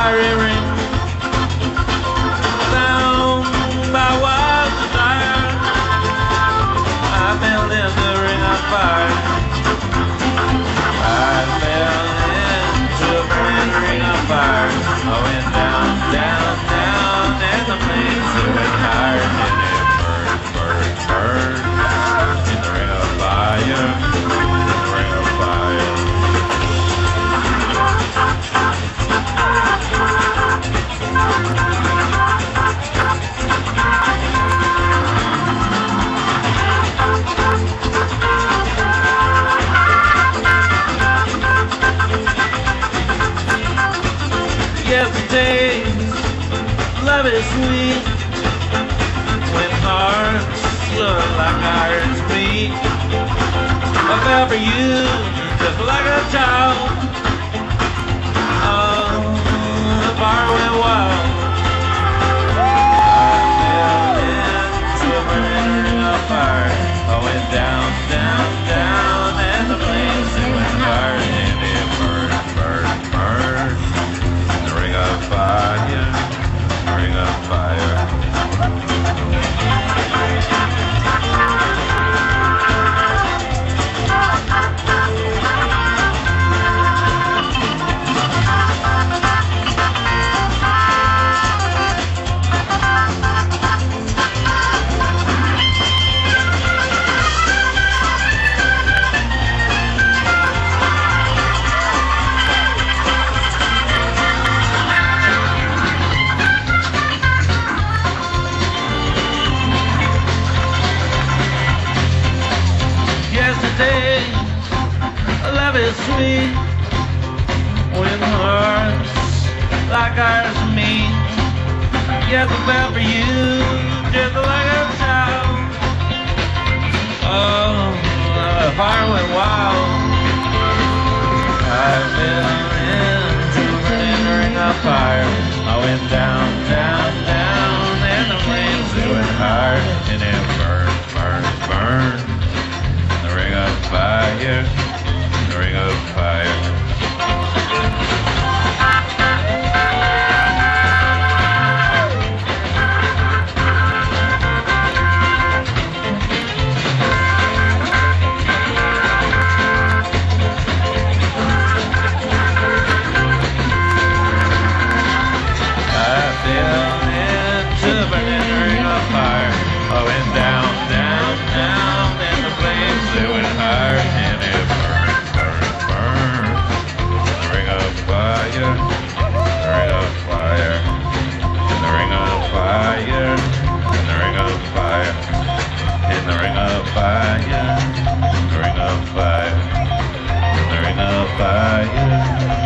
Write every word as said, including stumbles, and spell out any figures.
fiery ring. Down by wild desire, I fell in the ring of fire. I fell into a burning ring of fire. I went down, down, down, and the flames that went higher, and it burned, burned, burned in the ring of fire, in the ring of fire. Yesterday, love is sweet when hearts look like iron's meat. I fell for you just like a child. Oh, the fire went wild. I fell into a burning ring of fire. I went down, down, down, and the flames they went higher, and it burned, burned, burned. Ring of fire, ring of fire. Yesterday, love is sweet when hearts like ours meet. Yes, I fell for you just like a child. Oh, the fire went wild. I fell into a burning ring of fire. I went down, down, down, and the flames they went higher, and it burned, burned, burned. The ring of fire, the ring of fire. I fell into a burning ring of fire. I went down, down, down, and the flames they went higher, and it burned, burned, burned. The ring of fire, the ring of fire, in the ring of fire, in the ring of fire, in the ring of fire, the ring of fire, in the ring of fire.